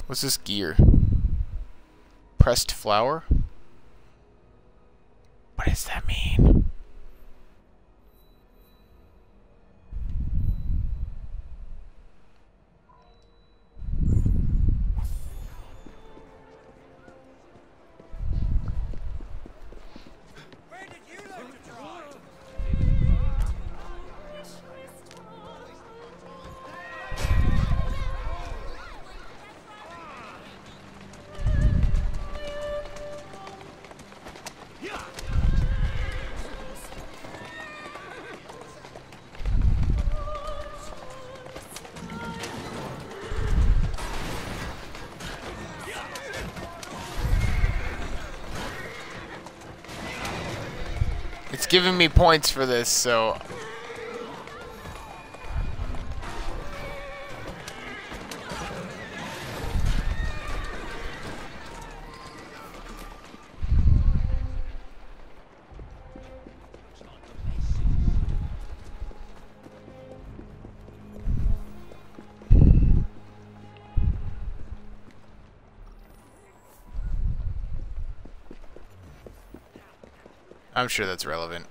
What's this gear? Pressed flour? What does that mean? It's giving me points for this, so... I'm sure that's relevant.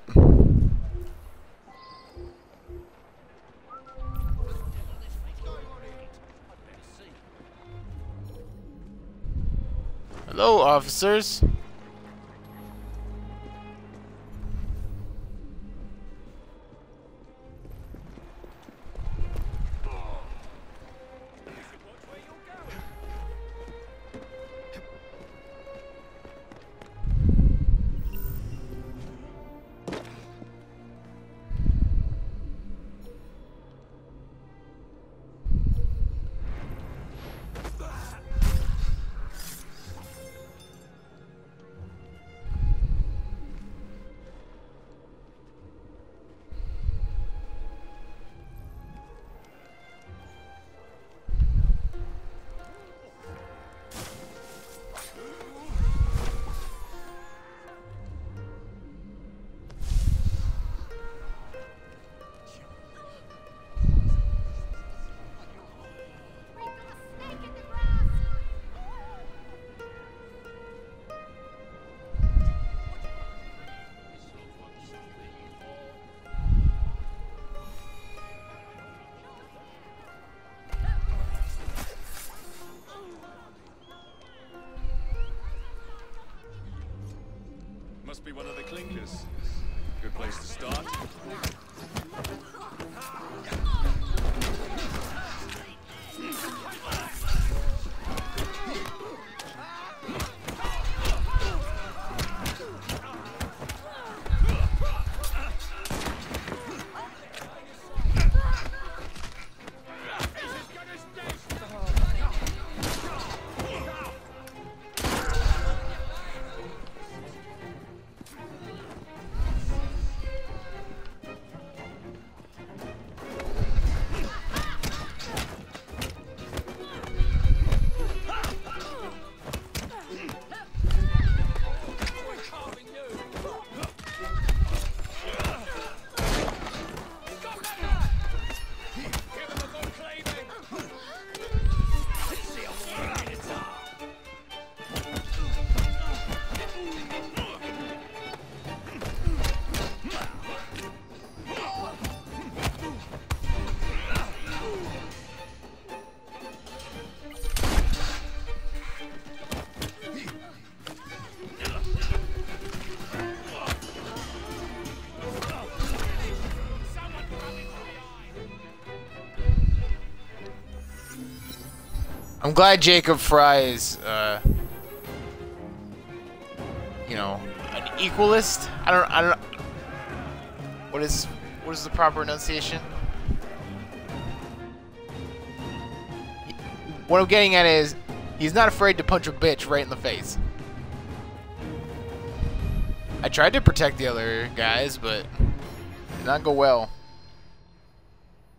Hello, officers. Must be one of the clinkers. Good place to start. I'm glad Jacob Frye is, you know, an equalist. I don't. What is the proper enunciation? What I'm getting at is, he's not afraid to punch a bitch right in the face. I tried to protect the other guys, but it did not go well.